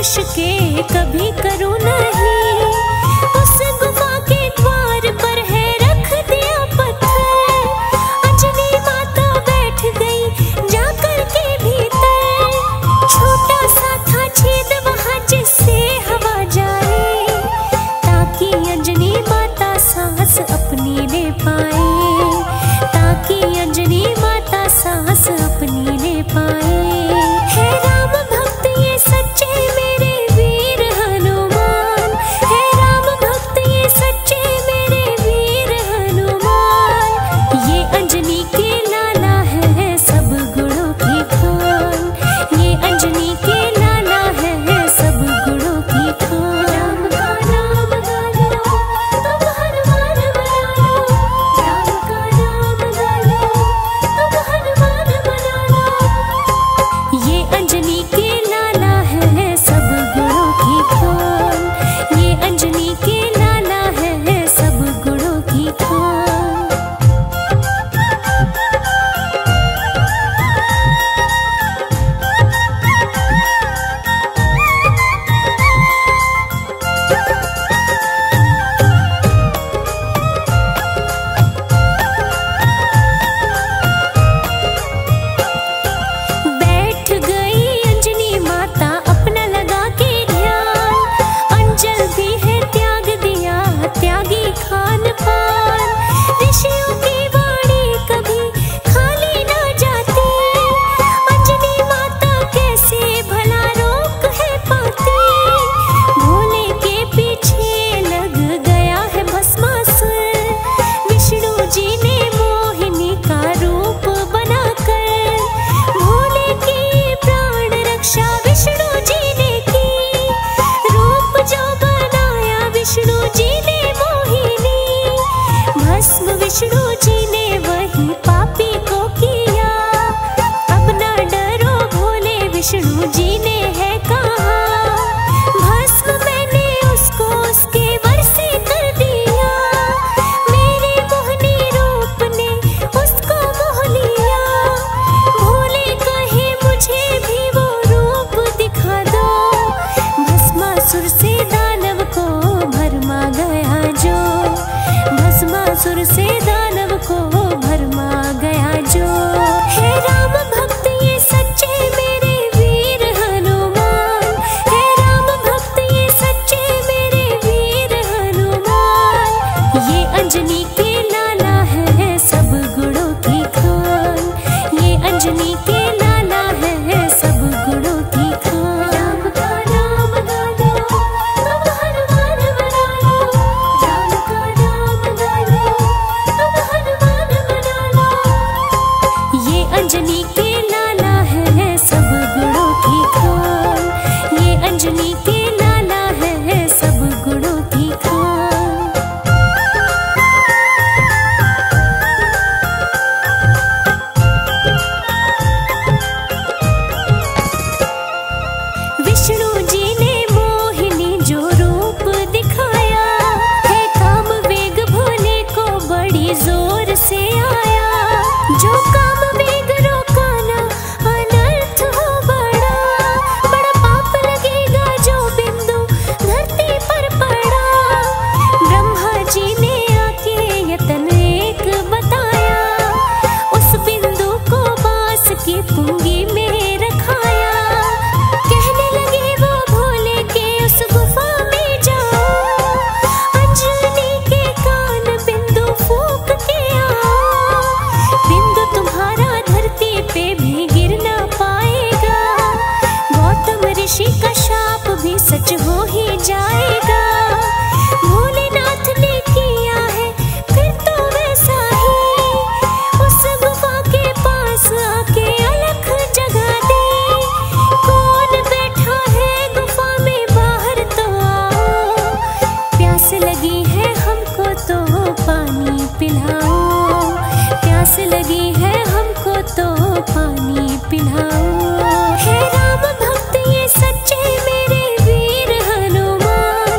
के कभी करूँ नहीं। उस गुफा के द्वार पर है रख दिया पत्थर, अंजनी माता बैठ गई जाकर के भीतर। छोटा सा था छेद वहाँ जिससे हवा जाए, ताकि अंजनी माता सांस अपनी ले पाए, ताकि अंजनी माता सांस अपनी ले पाए। हे राम भक्त ये सच्चे मेरे वीर हनुमान, हे राम भक्त ये सच्चे मेरे वीर हनुमान। ये अंजनी के लाला है सब गुणों की खान, ये अंजनी के लाला है सब गुणों की खान। राम का नाम गा लो तुम हनुमान बना लो, राम का नाम गा लो तुम हनुमान बना लो। ये अंजनी के लाला है सब गुणों की खान, ये अंजनी के लाला है सब गुणों की खान। बैठ गई अंजनी माता अपना लगा के ध्यान, अंजल भी है त्याग दिया त्यागी खान पान। ऋषियों की वाणी कभी खाली ना जाती, अंजनी माता कैसे भला रोक है पाती। भोले के पीछे लग गया है भस्मासुर, विष्णु जी ने मोहिनी का रूप बनाकर भोले की प्राण रक्षा विष्णु जी ने की। रूप जो बनाया विष्णु जी ने मोहिनी, भस्म विष्णु जी ने वही पापी को किया। अब न डरो भोले विष्णु जी ने है कहा, भस्म मैंने उसको उसके वर से कर दिया। मेरे मोहनी रूप ने उसको मोह लिया, भोले कहे मुझे भी वो रूप दिखा दो। भस्मासुर से दानव को भरमा गया जो, भस्मासुर से दानव को भरमा गया जो। हे राम भक्त ये सच्चे मेरे वीर हनुमान, हे राम भक्त ये सच्चे मेरे वीर हनुमान। ये अंजनी के लाला है सब गुणों की खान, ये अंजनी के लाला है सब गुणों की खान। राम का नाम गा लो तुम हनुमान बना लो, राम का नाम गा लो तुम हनुमान बना लो। ये अंजनी के लाला है सब गुणों की खान, ये अंजनी के लाला है सब गुणों की खान। विष्णु जी ने मोहिनी जो रूप दिखाया है, काम वेग भोले को बड़ी जोर से आया। जो काम वेग रोकाना अनर्थ हो बड़ा, बड़ा पाप लगेगा जो बिंदु धरती पर पड़ा। ब्रह्मा जी ने आके यतन एक बताया, उस बिंदु को बांस की पुंगी में रखाया। कहने लगे वो भोले के उस गुफा में जाओ, अंजनी के कान बिंदु फूंक के आओ। बिंदु तुम्हारा धरती पे भी गिर ना पाएगा, गौतम ऋषि का शाप भी सच हो ही जाएगा। भोलेनाथ ने किया है फिर तो वैसा ही, उस गुफा के पास आके अलख जगा दे। कौन बैठा है गुफा में बाहर तो आओ, प्यास लगी है हमको तो पानी पिलाओ, प्यास लगी है हमको तो पानी पिलाओ। हे राम भक्त ये सच्चे मेरे वीर हनुमान,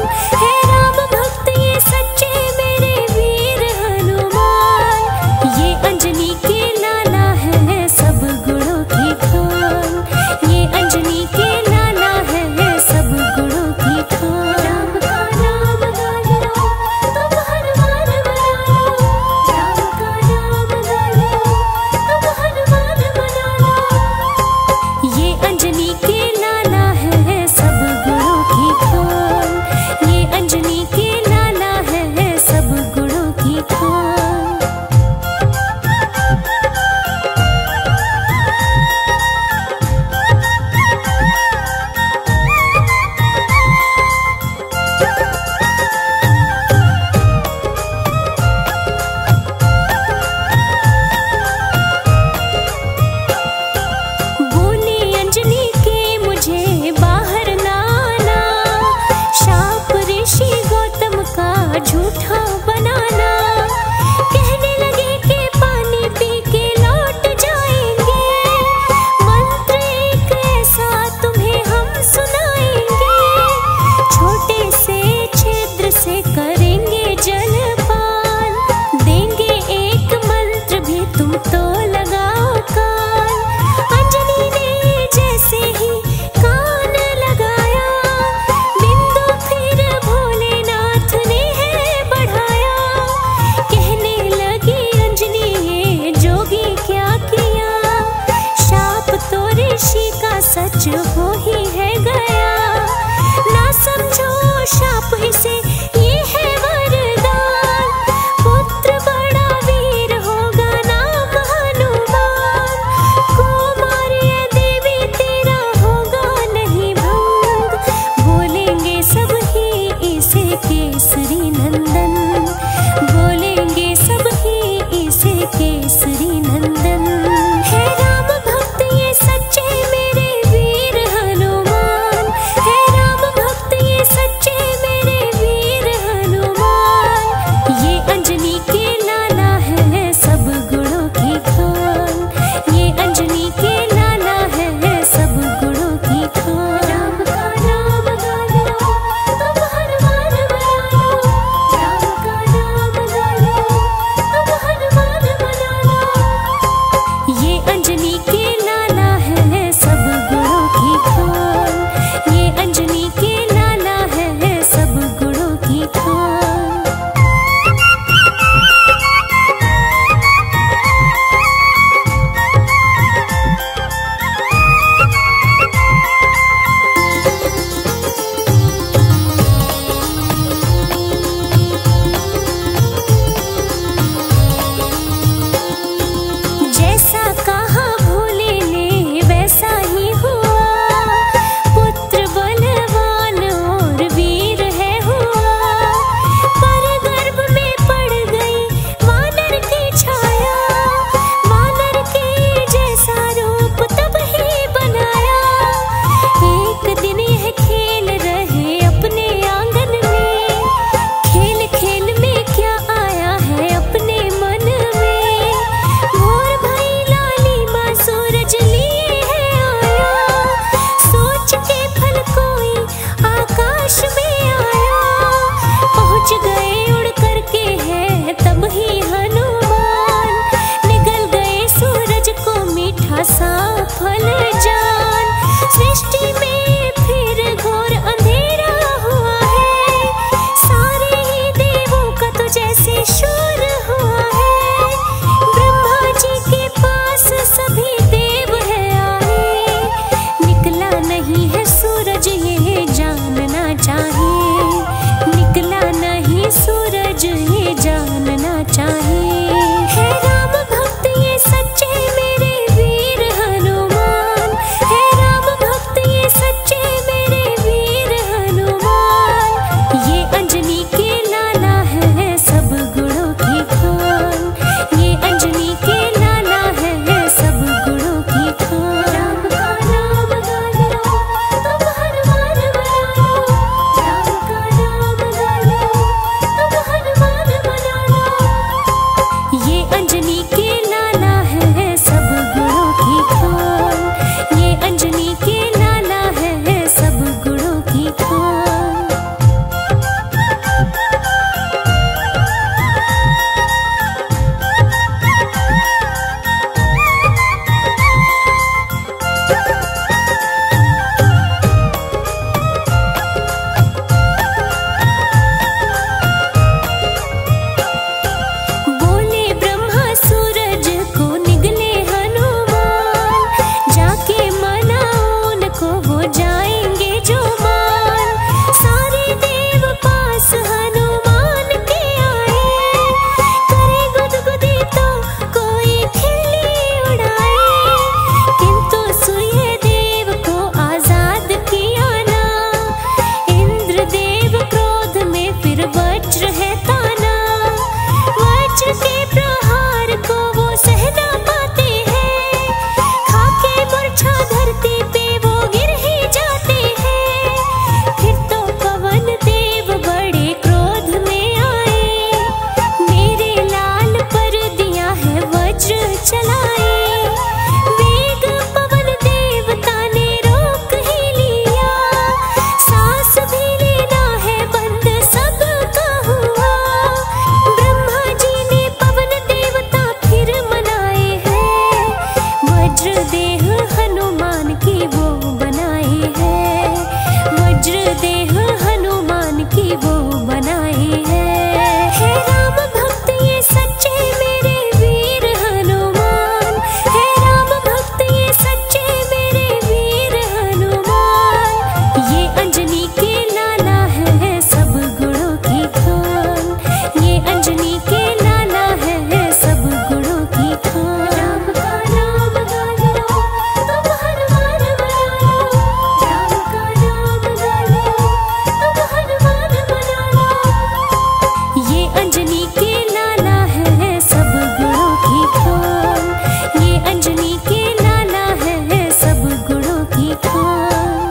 देह हनुमान की वो बनाई है। हे राम भक्त ये सच्चे मेरे वीर हनुमान, हे राम भक्त ये सच्चे मेरे वीर हनुमान। ये अंजनी के लाला है सब गुणों की खान, ये अंजनी के लाला है सब गुणों की खान। राम का नाम गा लो तुम हनुमान बना लो, राम का नाम गा लो तुम हनुमान बना लो। ये अंजनी के लाला है सब गुणों की खान, ये अंजनी के लाला है सब गुणों की खान।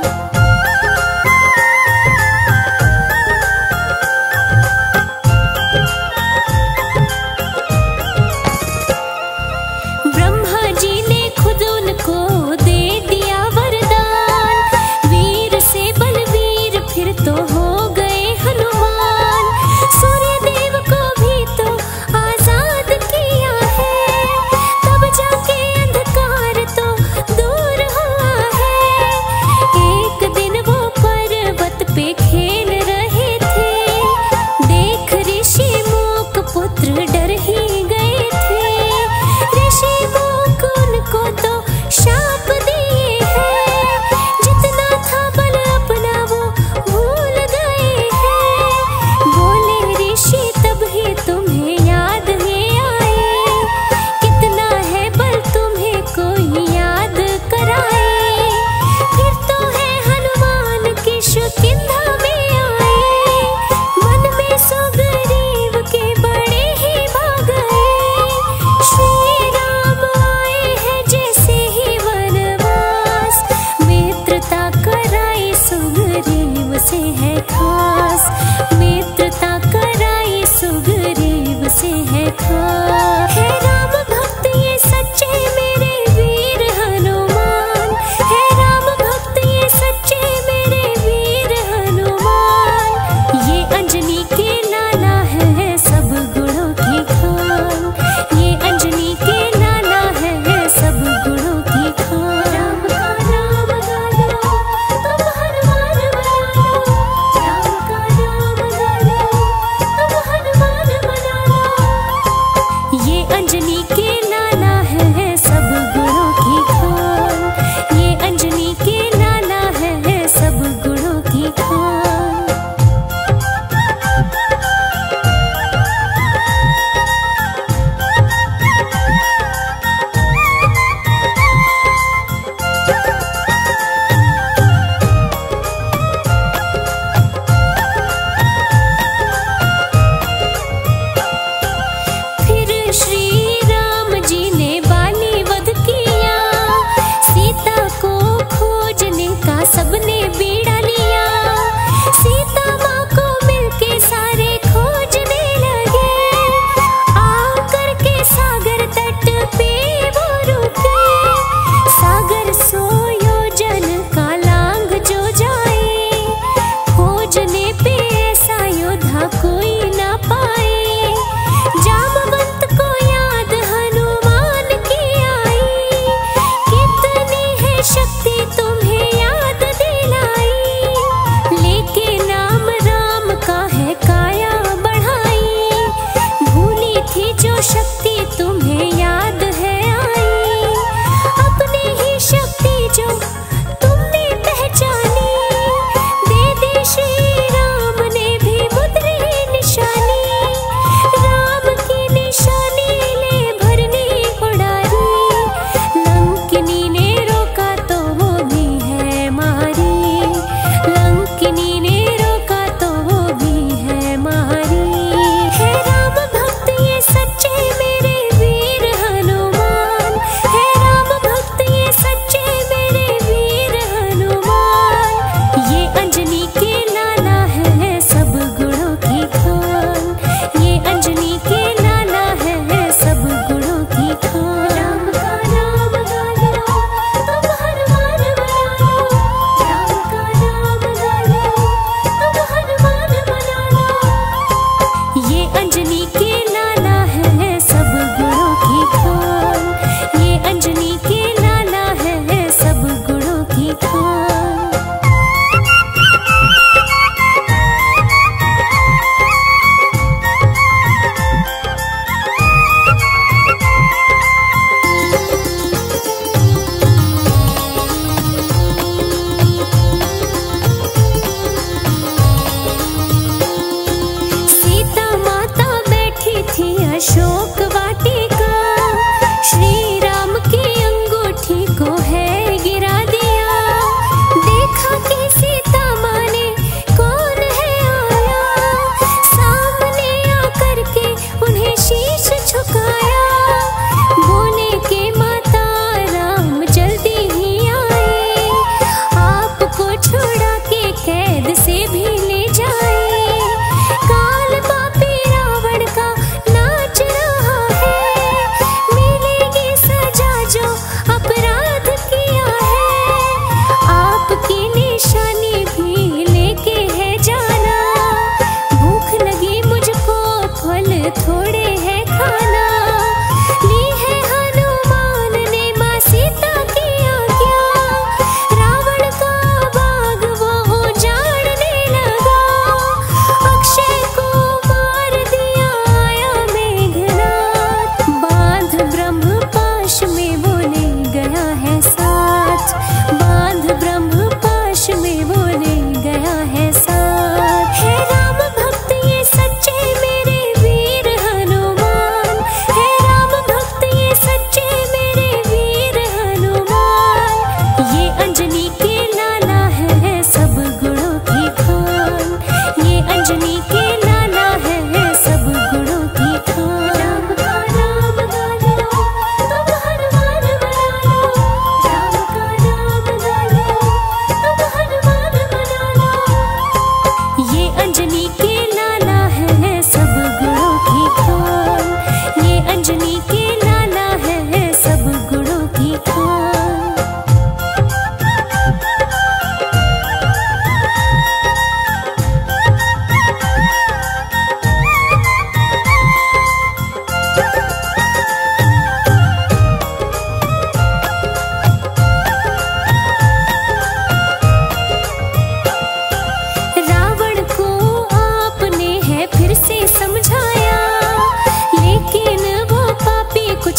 ब्रह्मा जी ने खुद उनको दे दिया वरदान, वीर से बलवीर फिर तो हो गए हनुमान। सूर्य देव को भी तो आजाद किया है, तब जाके अंधकार तो दूर हुआ है। एक दिन वो पर्वत पे खेल रहे थे, देख ऋषि मूक पुत्र डर ही गए थे। ऋषि मूक उनको तो शाप दिए हैं, जितना था बल अपना वो भूल गए हैं। बोले ऋषि तब ही तुम्हें याद ये आए, कितना है बल तुम्हें कोई याद कराए। फिर तो है हनुमान की शुकिंधा में आए, मन में सुग्रीव के बड़े ही भाग गए। श्री राम आए हैं जैसे ही वनवास, मित्रता कराई सुग्रीव से है खास, मित्रता कराई सुग्रीव से है खास। हे राम भक्त ये सच्चे मेरे वीर हनुमान, हे राम भक्त ये सच्चे मेरे वीर हनुमान।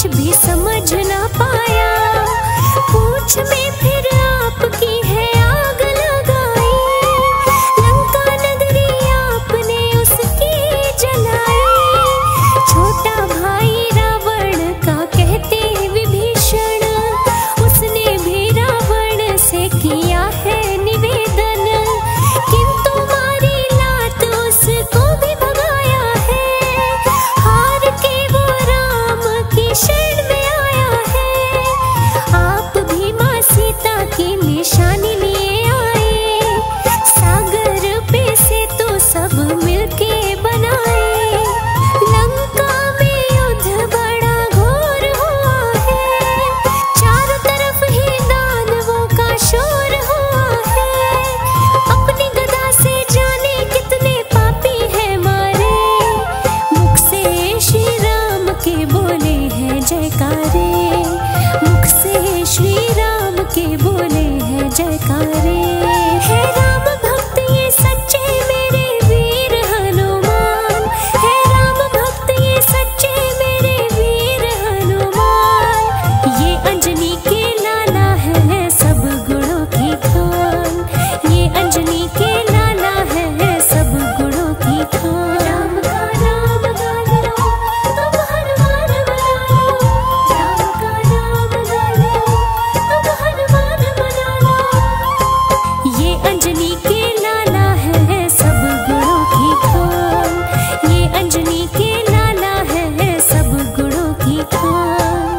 कुछ भी समझ ना पाया। पूछ में फिर आपकी है आग लगाई, लंका नगरी आपने उसकी जलाई। छोटा भाई रावण का कहते विभीषण, उसने भी रावण से किया है निवेदन, किंतु मारी लात उसको भी भगाया है। हार के वो राम की शरण में आया है। आप भी माँ सीता की निशानी लिए आए, सागर पे से तो सब मिलके बनाए। लंका में युद्ध बड़ा घोर हुआ है, चारों तरफ ही दानवों का शोर हुआ है। अपनी गदा से जाने कितने पापी हैं मारे, मुख से श्री राम के बोले हैं जयकारे, मुख से श्री राम के बोले हैं जयकारे। है राम भक्त ये सच्चे मेरे वीर हनुमान, है राम भक्त ये सच्चे मेरे वीर हनुमान। ये अंजनी के लाला है सब गुणों की खान, ये अंजनी के लाला है सब गुणों की खान। राम का नाम गा लो तुम हनुमान बना लो, राम का नाम गा लो तुम हनुमान बना लो। ये अंजनी के लाला है सब गुणों की खान, ये अंजनी के लाला है सब गुणों की खान।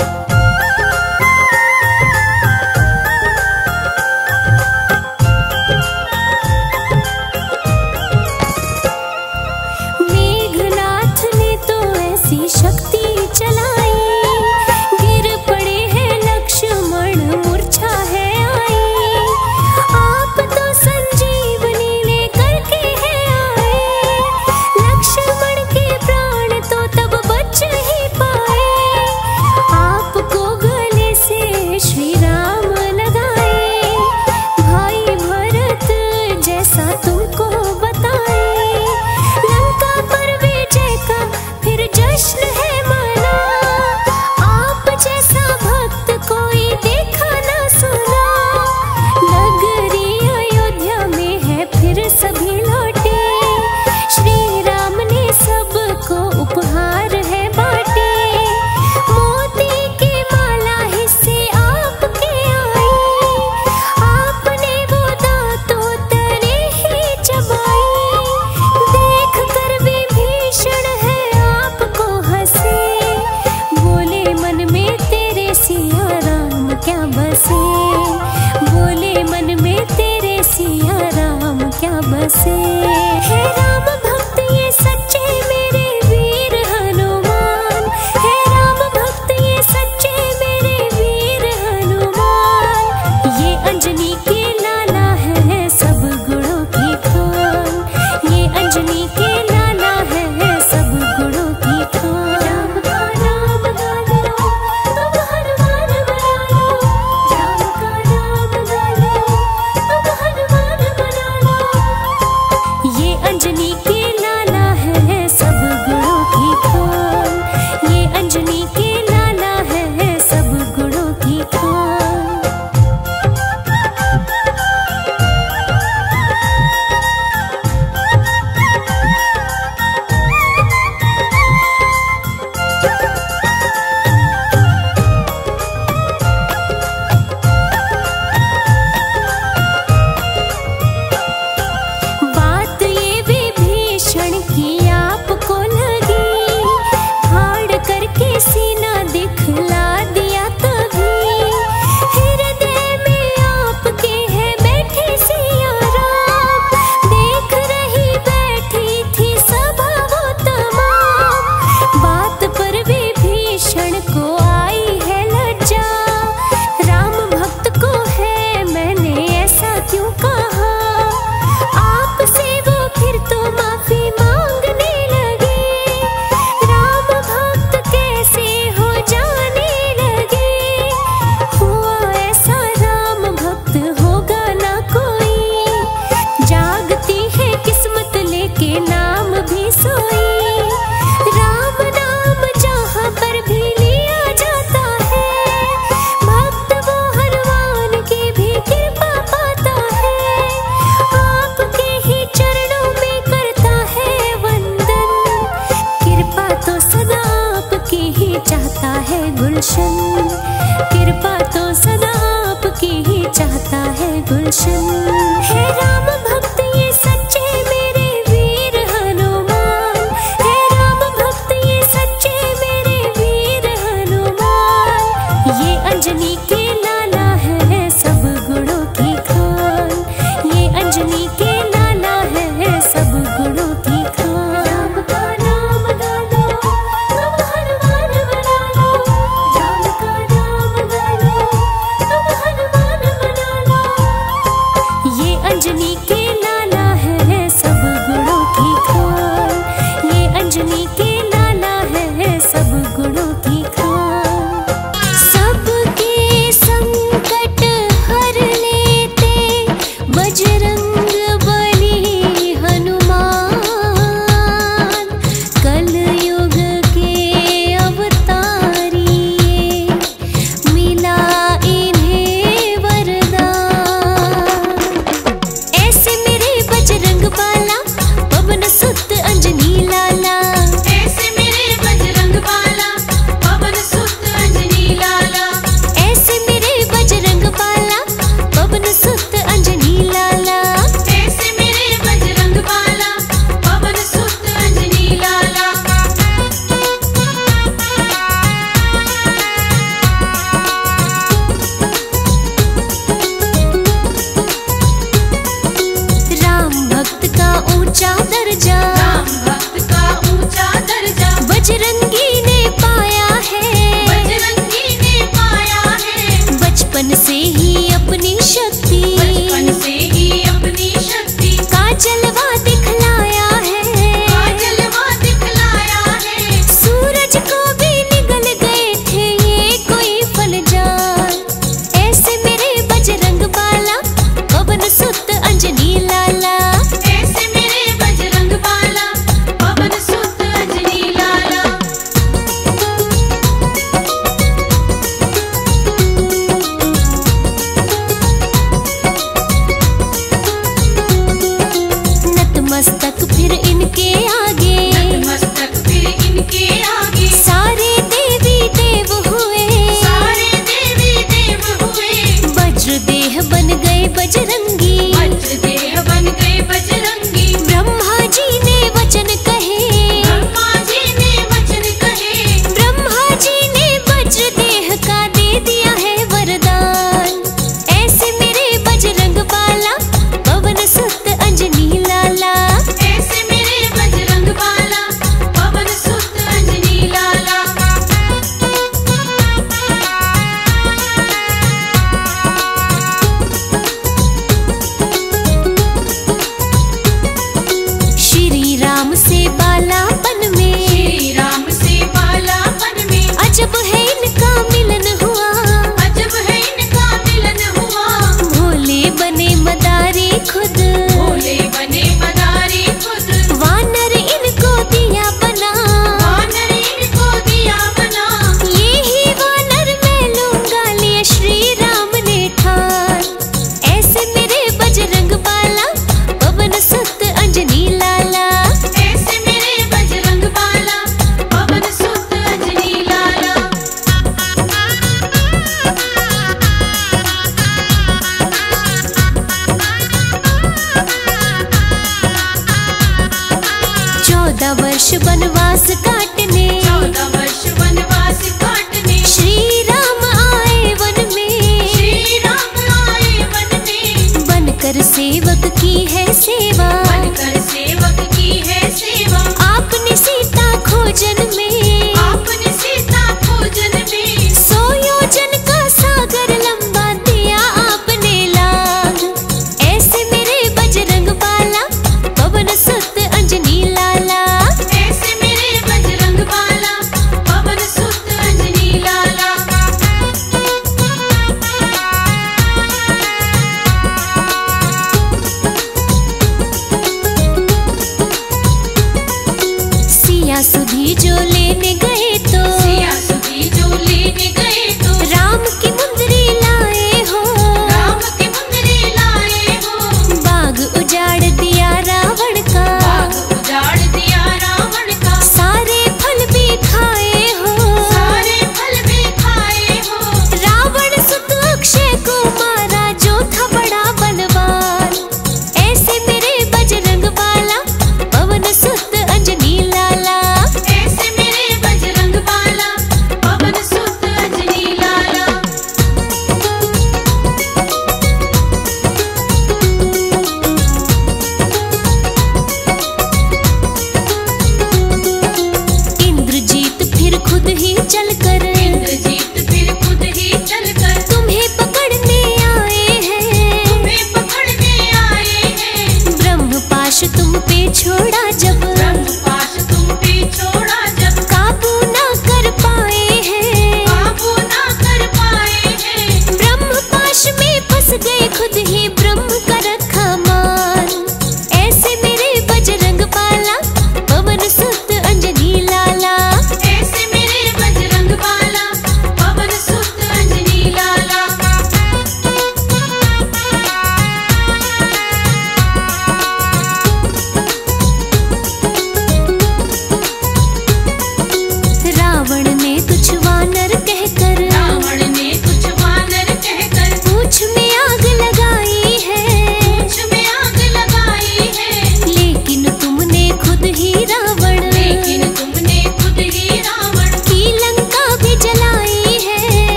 मेघनाथ ने तो ऐसी शक्ति चलाई, गिर पड़े हैं लक्ष्मण मूर्छा है आई। आप तो संजीवनी लेकर के है आए, लक्ष्मण के प्राण तो तब बच ही पाए। आपको गले से श्री राम लगाए, भाई भरत जैसा तुमको बताए। लंका पर विजय का फिर जश्न है मना, आप जैसा भक्त कोई देखा ना सुना। नगरी अयोध्या में है फिर सभी लौटे, श्री राम ने सबको उपहार है बांटे। मोती की माला हिस्से आपके आई, आपने वो दांतों तले ही चबाई। देख कर विभीषण है आपको हंसे, बोले मन में तेरे सिया राम क्या बसे, बोले मन में तेरे सिया राम क्या बसे। है राम भक्त ये सच्चे मेरे वीर हनुमान, है राम भक्त ये सच्चे मेरे वीर हनुमान। ये अंजनी के लाला है सब गुणों की खान, ये अंजनी के लाला है सब गुणों की खान। राम का नाम गा लो तुम हनुमान बना लो, राम का नाम गा लो तुम हनुमान बना लो। ये अंजनी के लाला है सब गुणों की खान, ये अंजनी के लाला है सब गुणों की खान। बात ये विभीषण की आपको लगी, फाड़ करके सीना दिखला दिया तभी। हृदय में आपके है बैठे सिया राम, देख रही बैठी थी सभा वो तमाम। बात पर विभीषण को आई है लज्जा, राम भक्त को है मैंने ऐसा क्यों कहा। आपसे वो फिर तो माफी मांगने लगे, राम भक्त कैसे हो जाने लगे। हुआ ऐसा राम भक्त होगा ना कोई, जागती है किस्मत लेके नाम भी सोई। राम नाम जहाँ पर भी लिया जा ऊंचा दर्जा, राम भक्त का ऊंचा दर्जा बजरंगी ने पाया है, बजरंगी ने पाया है। बचपन से ही अपनी शक्ति, बचपन से ही अपनी शक्ति का जलवा दिखलाया है, का जलवा दिखलाया है। सूरज को भी निगल गए थे ये कोई फलजान। ऐसे मेरे बजरंग बाला, पवन सुत अंजनी लाला, ऐसे मेरे बजरंग बाला, पवन सुत अंजनी लाला। नतमस्तक फिर इनके आगे, नतमस्तक फिर इनके आगे, सारे देवी देव हुए, सारे देवी देव हुए। वज्र देह बन गए बजरंगी, वज्र देह बन गए बजरंगी। ब्रह्मा जी ने वचन कहे, ब्रह्मा जी ने वचन कहे, ब्रह्मा जी ने वज्र देह का दे दिया है वरदान। ऐसे मेरे बजरंग बाला, पवन सुत अंजनी लाला, ऐसे मेरे बजरंग बाला, पवन सुत अंजनी लाला। श्री राम से बालापन में, श्री राम से बालापन में, अजब है इनका मिलन हुआ, अजब है इनका मिलन हुआ। भोले बने मदारी खुद, भोले बने मदारी खुद, वानर इनको दिया बना, वानर इनको दिया बना। ये ही वानर मैं लूंगा लिया श्री राम ने ठान। ऐसे मेरे बजरंग बाला, पवन सुत अंजनी लाला, ऐसे मेरे बजरंग बाला, पवन सुत अंजनी लाला। चौदह वर्ष वनवास काटने, 14 वर्ष वनवास काटने, श्री राम आए वन में, श्री राम आए वन में। बनकर सेवक की है सेवा, बनकर सेवक की है सेवा, आपने सीता खोजन में, आपने सीता खोजन में। 100 योजन का सागर लंबा दिया आपने लाग। ऐसे मेरे बजरंग बाला, पवन सुत अंजनी लाला, ऐसे मेरे बजरंग बाला, पवन सुत अंजनी लाला। सिया सुधी जो लेने गए तो, सिया सुधी जो लेने गए तो, राम की मुंदरी लाए हो, राम की मुंदरी लाए हो। बाग उजाड़ दिया रावण का, बाग उजाड़ दिया रावण का, सारे फल भी खाए हो, सारे फल भी खाए हो। रावण सुत अक्षय को मारा जो था बड़ा बलवान। ऐसे मेरे बजरंग बाला, पवन सुत अंजनी लाला, ऐसे मेरे बजरंग बाला, पवन सुत अंजनी लाला। इंद्रजीत फिर खुद ही चलकर, इंद्रजीत फिर खुद ही चलकर, तुम्हें पकड़ने आए हैं, तुम्हें पकड़ने आए हैं। ब्रह्म पाश तुम पे छोड़ा जब, ब्रह्मपाश तुम पे छोड़ा जब, काबू ना कर पाए हैं, काबू ना कर पाए हैं। ब्रह्म पाश में फंस गए खुद ही ब्रह्म का रखा मान। ऐसे मेरे बजरंग बाला, पवन सुत अंजनी लाला, ऐसे मेरे बजरंग बाला, पवन सुत अंजनी लाला।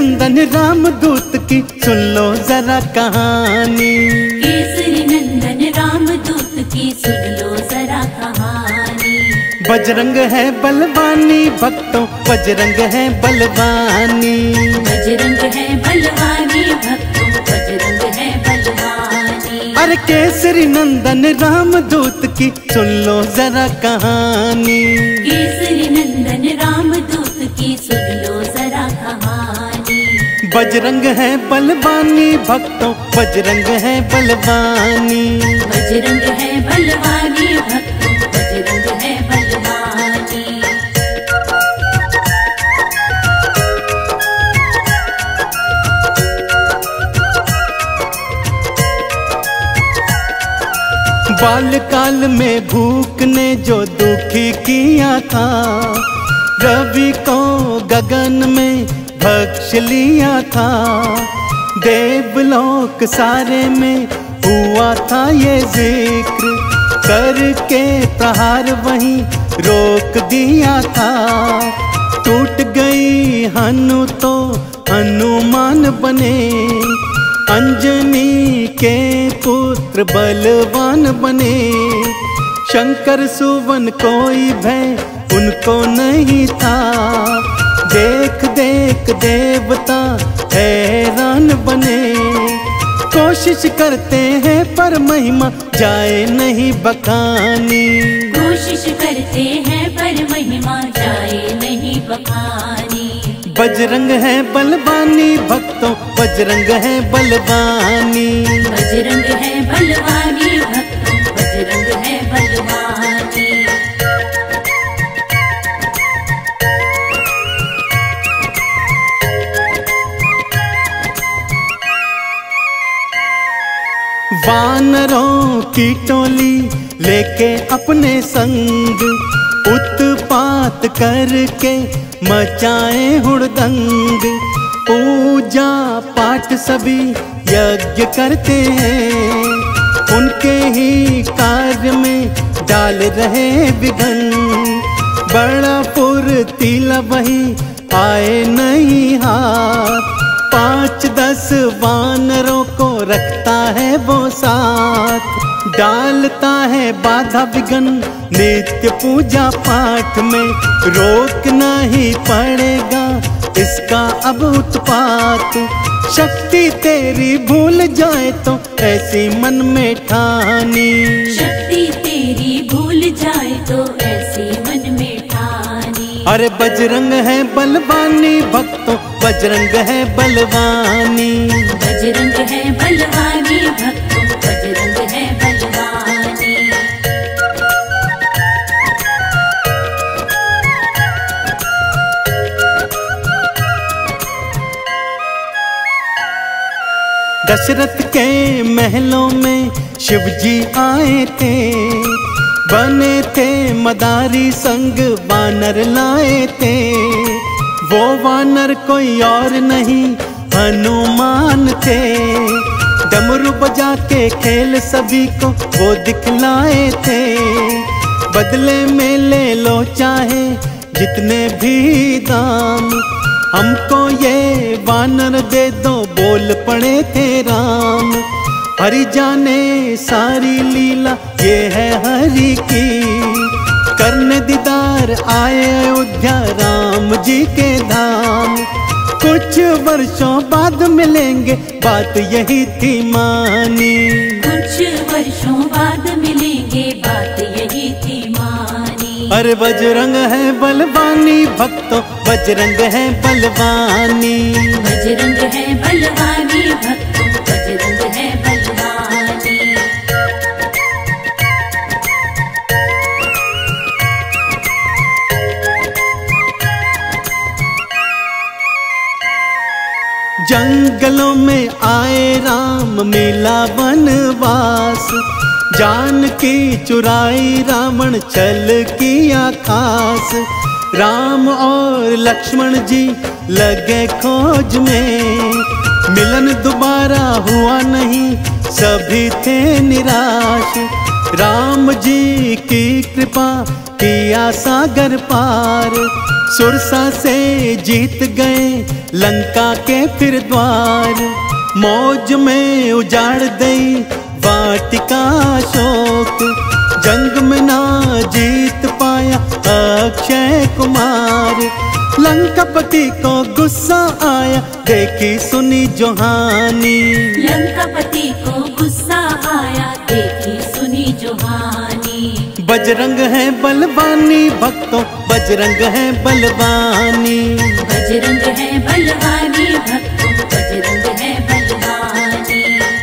नंदन रामदूत की सुन लो जरा कहानी। केसरी नंदन रामदूत की सुन लो जरा कहानी। बजरंग है बलवानी भक्तों, बजरंग है बलवानी। बजरंग है बलवानी भक्तों, बजरंग है बलवानी। अरे केसरी नंदन रामदूत की सुन लो जरा कहानी। केसरी नंदन रामदूत की सुन लो जरा कहानी। बजरंग है बलवानी भक्तों, बजरंग है बलवानी। बजरंग है बलवानी भक्तों, बजरंग है बलवानी। बालकाल में भूख ने जो दुखी किया था, रवि को गगन में भक्ष लिया था। देवलोक सारे में हुआ था ये जिक्र, करके प्रहार वहीं रोक दिया था। टूट गई हनु तो हनुमान बने, अंजनी के पुत्र बलवान बने। शंकर सुवन कोई भय उनको नहीं था, देख देख देवता हैरान बने। कोशिश करते हैं पर महिमा जाए नहीं बखानी। कोशिश करते हैं पर महिमा जाए नहीं बखानी। बजरंग है बलवानी भक्तों, बजरंग है बलवानी। बजरंग है बलवानी भक्तों, बजरंग है बलवानी। वानरों की टोली लेके अपने संग, उत्पात करके मचाए हुड़दंग। पूजा पाठ सभी यज्ञ करते हैं, उनके ही कार्य में डाल रहे विघ्न। बड़ा फुर्तीला वही आए नहीं हाथ, 5-10 वानरों को रखता है वो साथ। डालता है बाधा विघ्न नित्य पूजा पाठ में, रोकना ही पड़ेगा इसका अब उत्पात। शक्ति तेरी भूल जाए तो ऐसी मन में ठानी। शक्ति तेरी भूल जाए तो ऐसी मन में ठानी। अरे बजरंग है बलवानी भक्तों, बजरंग है बलवानी। बजरंग है बलवानी भक्तों, बजरंग है बलवानी। दशरथ के महलों में शिवजी आए थे, बने थे मदारी संग वानर लाए थे। वो वानर कोई और नहीं हनुमान थे, डमरू बजा के खेल सभी को वो दिखलाए थे। बदले में ले लो चाहे जितने भी दाम, हमको ये वानर दे दो बोल पड़े थे राम। हरि जाने सारी लीला ये है हरि की, करने दीदार आए अयोध्या राम जी के धाम। कुछ वर्षों बाद मिलेंगे बात यही थी मानी। कुछ वर्षों बाद मिलेंगे बात यही थी मानी। अरे बजरंग है बलवानी भक्तों, बजरंग है बलवानी। बजरंग है बलवानी भक्तों, बजरंग है बलवानी। जंगलों में आए राम मिला वनवास, जानकी चुराई रावण छल किया खास। राम और लक्ष्मण जी लगे खोज में, मिलन दोबारा हुआ नहीं सभी थे निराश। राम जी की कृपा किया सागर पार, सुरसा से जीत गए लंका के फिर द्वार। मौज में उजाड़ दई वाटिका शोक, जंग में ना जीत पाया अक्षय कुमार। लंकापति को गुस्सा आया देखी सुनी जो हानि। लंकापति को गुस्सा आया देखी सुनी जो हानि। बजरंग है बलवानी भक्तों, बजरंग है बलवानी। बजरंग है बलवानी भक्तों, बजरंग है बलवानी।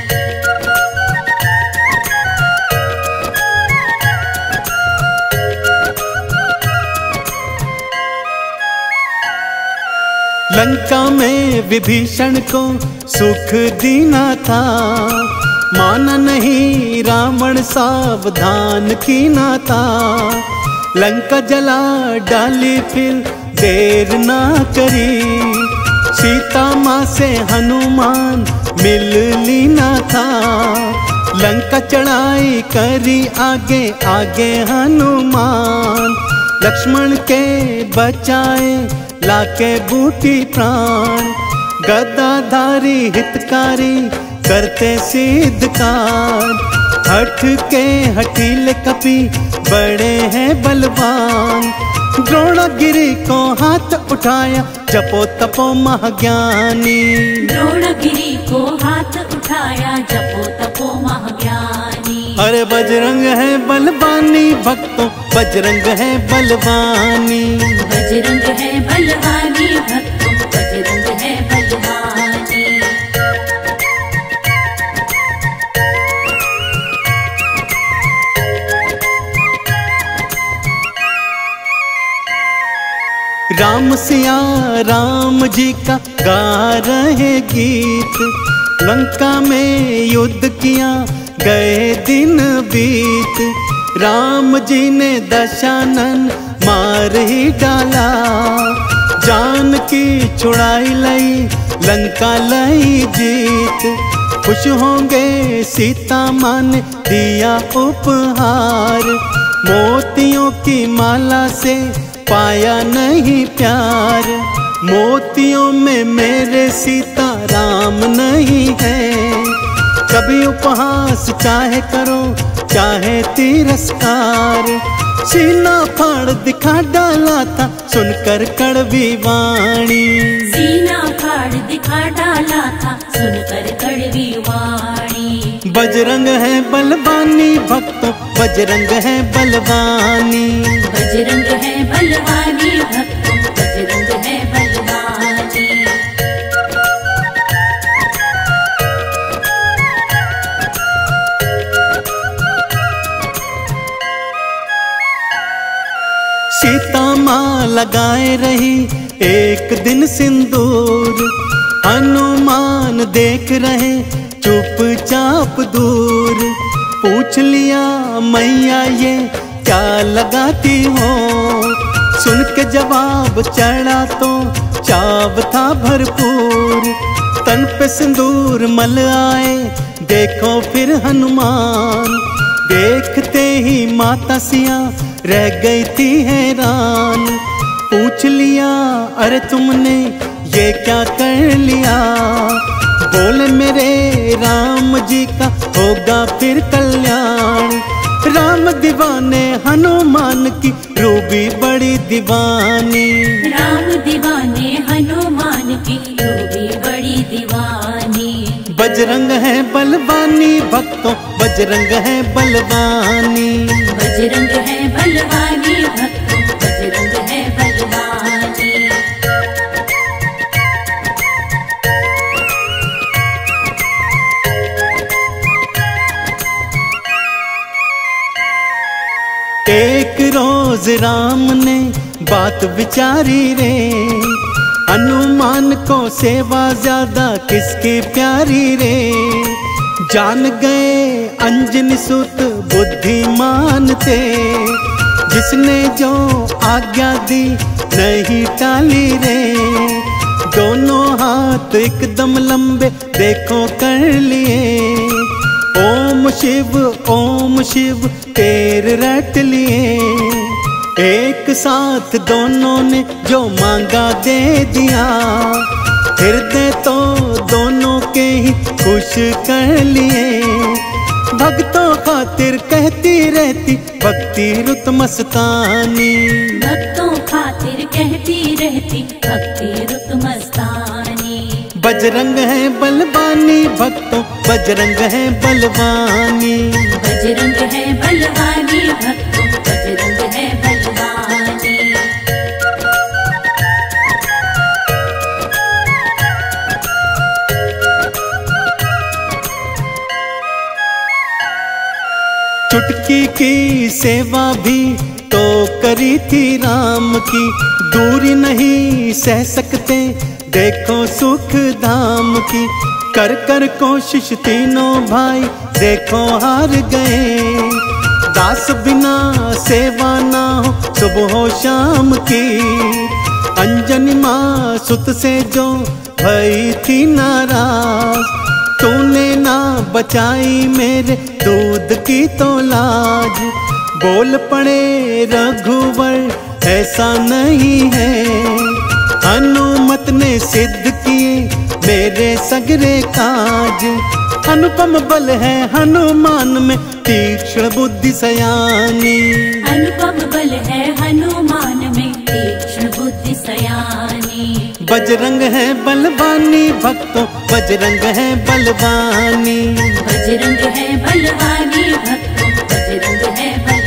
लंका में विभीषण को सुख दीना था, माना नहीं रावण सावधान कीना था। लंका जला डाली फिर देर ना करी, सीता माँ से हनुमान मिल लीना था। लंका चढ़ाई करी आगे आगे हनुमान, लक्ष्मण के बचाए लाके बूटी प्राण। गदाधारी हितकारी करते सिद्ध कार, हठ के हठीले कपि बड़े हैं बलवान। द्रोणगिरि को हाथ उठाया जपो तपो महाज्ञानी। द्रोणगिरि को हाथ उठाया जपो तपो महाज्ञानी। अरे बजरंग है बलवानी भक्तों, बजरंग है बलवानी। बजरंग है बलवानी भक्तों, बजरंग है बलवानी। राम सिया राम जी का गा रहे गीत, लंका में युद्ध किया गए दिन बीत। राम जी ने दशानन मार ही डाला, जान की छुड़ाई लई लंका लई जीत। खुश होंगे सीता माँ ने दिया उपहार, मोतियों की माला से पाया नहीं प्यार। मोतियों में मेरे सीता राम नहीं है, कभी उपहास चाहे करो चाहे तिरस्कार। सीना फाड़ दिखा डाला था सुनकर कड़वी वाणी। सीना फाड़ दिखा डाला था सुनकर कड़वी वाणी। बजरंग है बलवानी भक्तों, बजरंग है बलवानी। बजरंग है बलवानी भक्तों, बजरंग है बलवानी। सीता माँ लगाए रही एक दिन सिंदूर, हनुमान देख रहे चुपचाप दूर। पूछ लिया मैया ये क्या लगाती हो, सुन के जवाब चढ़ा तो चाव था भरपूर। तन पे सिंदूर मल आए देखो फिर हनुमान, देखते ही माता सिया रह गई थी हैरान। पूछ लिया अरे तुमने ये क्या कर लिया, बोले मेरे राम जी का होगा फिर कल्याण। राम दीवाने हनुमान की रूबी बड़ी दीवानी। राम दीवाने हनुमान की रूबी बड़ी दीवानी। बजरंग है बलवानी भक्तों, बजरंग है बलवानी। बजरंग है बलवानी भक्तों, बजरंग है बलवानी। एक रोज राम ने बात विचारी रे, हनुमान को सेवा ज्यादा किसकी प्यारी रे। जान गए अंजनी सुत बुद्धिमान थे, जिसने जो आज्ञा दी नहीं टाली रे। दोनों हाथ एकदम लंबे देखो कर लिए, ओम शिव तेर रट लिए। एक साथ दोनों ने जो मांगा दे दिया, हृदय तो दोनों के ही खुश कर लिए। भक्तों खातिर कहती रहती भक्ति रुत मस्तानी, भक्तों खातिर कहती रहती भक्ति रुत मस्तानी। बजरंग है बलवानी भक्तों, बजरंग है बलवानी, बजरंग है बलवानी भक्तों, बजरंग है बलवानी। चुटकी की सेवा भी तो करी थी राम की, दूरी नहीं सह सकते देखो सुख धाम की। कर कर कोशिश तीनों भाई देखो हार गए, दास बिना सेवा ना हो सुबह हो शाम की। अंजनी माँ सुत से जो भई थी नाराज, तूने ना बचाई मेरे दूध की तो लाज। बोल पड़े रघुवर ऐसा नहीं है, हनुमत ने सिद्ध किए मेरे सगरे काज। अनुपम बल है हनुमान में तीक्ष्ण बुद्धि सयानी, अनुपम बल है हनुमान में तीक्ष्ण बुद्धि सयानी। बजरंग है बलवानी भक्तों, बजरंग है बलवानी, बजरंग है बलवानी भक्तों, बजरंग है बलवानी।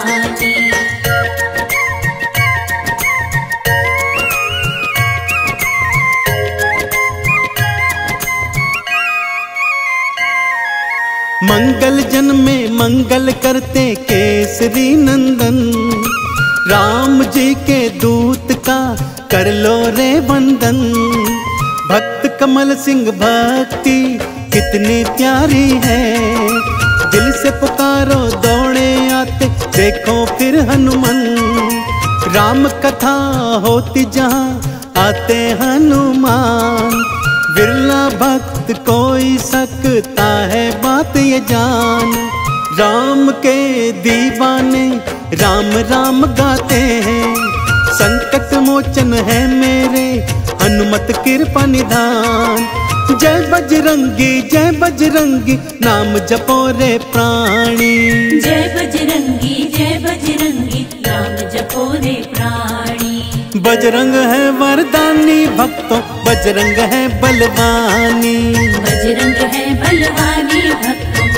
मंगल जन में मंगल करते केसरी नंदन, राम जी के दूत का कर लो रे वंदन। भक्त कमल सिंह भक्ति कितनी प्यारी है, दिल से पुकारो दौड़े आते देखो फिर हनुमान। राम कथा होती जहाँ आते हनुमान, बिरला भक्त कोई सकता है बात ये जान। राम के दीवाने राम राम गाते हैं, संकट मोचन है मेरे हनुमत कृपा निधान। जय बजरंगी नाम जपो रे प्राणी, जय बजरंगी नाम जपो रे प्राणी। बजरंग है वरदानी भक्तों, बजरंग है बलवानी, बजरंग है बलवानी भक्तों,